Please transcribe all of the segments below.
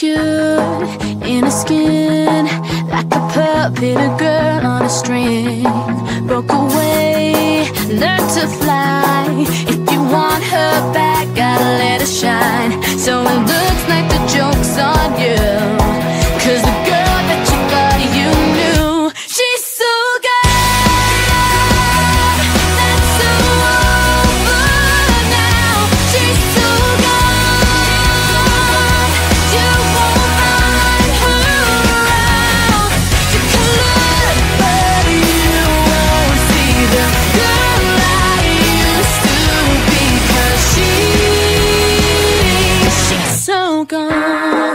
cute in her skin, like a puppet, a girl on a string. Broke away, learned to fly. If you want her back, gotta let her shine. So it looks like the joke's on you, 'cause the girl that you thought you knew, she's so gone. That's so over now. She's so gone. You won't find her around. You can look, but you won't see the girl I used to be, 'cause she's so gone.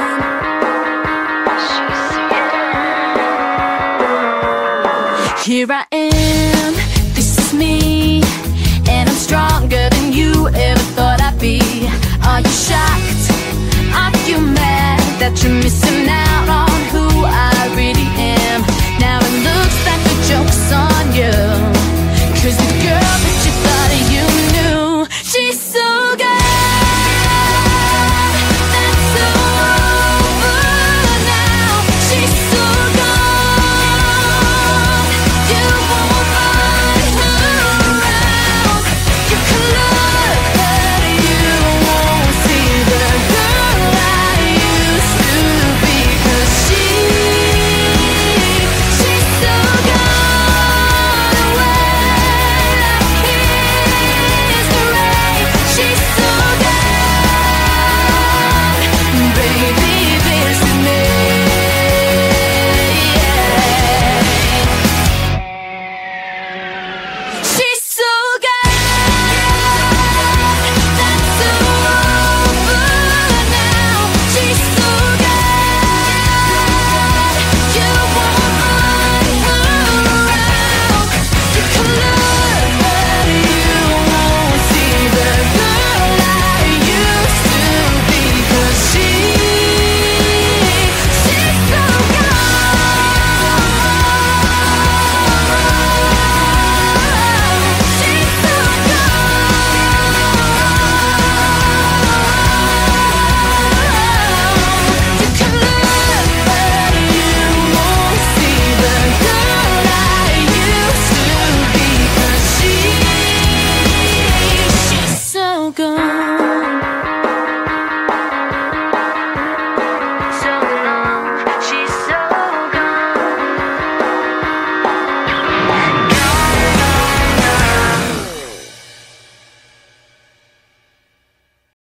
Here I am, this is me, and I'm stronger than you ever thought I'd be. Are you shy?